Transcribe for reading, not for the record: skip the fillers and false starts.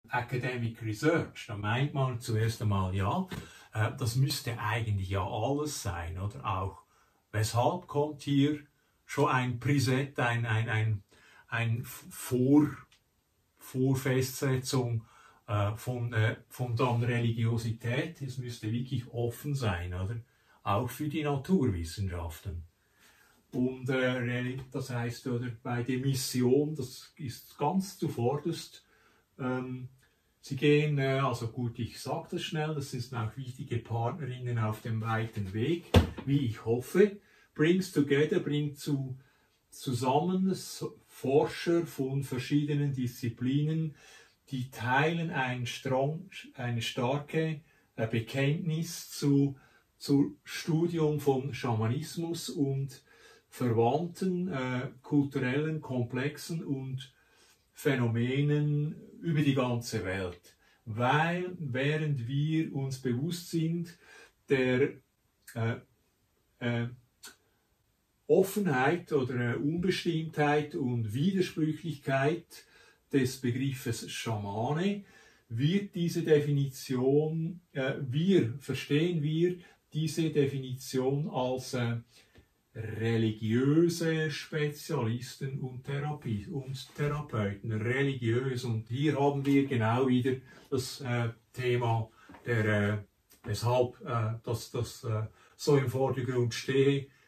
Academic Research, da meint man zuerst einmal, ja, das müsste eigentlich ja alles sein, oder auch, weshalb kommt hier schon ein Preset, ein Vorfestsetzung von dann Religiosität, es müsste wirklich offen sein, oder? Auch für die Naturwissenschaften. Und das heißt, oder, bei der Mission, das ist ganz zuvorderst, sie gehen, also gut, ich sage das schnell, das sind auch wichtige Partnerinnen auf dem weiten Weg, wie ich hoffe, brings together, bringt zusammen Forscher von verschiedenen Disziplinen, die teilen eine starke Bekenntnis zum Studium von Schamanismus und verwandten kulturellen Komplexen und Phänomenen über die ganze Welt. Weil, während wir uns bewusst sind der Offenheit oder Unbestimmtheit und Widersprüchlichkeit des Begriffes Schamane, wird diese Definition, verstehen wir diese Definition als religiöse Spezialisten und Therapeuten, religiös. Und hier haben wir genau wieder das Thema, weshalb das so im Vordergrund steht,